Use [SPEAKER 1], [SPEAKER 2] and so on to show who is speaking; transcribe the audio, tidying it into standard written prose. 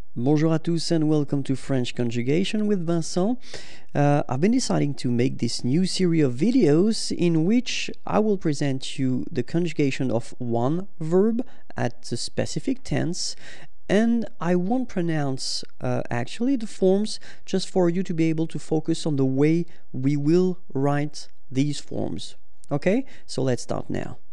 [SPEAKER 1] Bonjour à tous and welcome to French Conjugation with Vincent. I've been deciding to make this new series of videos in which I will present you the conjugation of one verb at a specific tense, and I won't pronounce actually the forms, just for you to be able to focus on the way we will write these forms. Okay, so let's start now.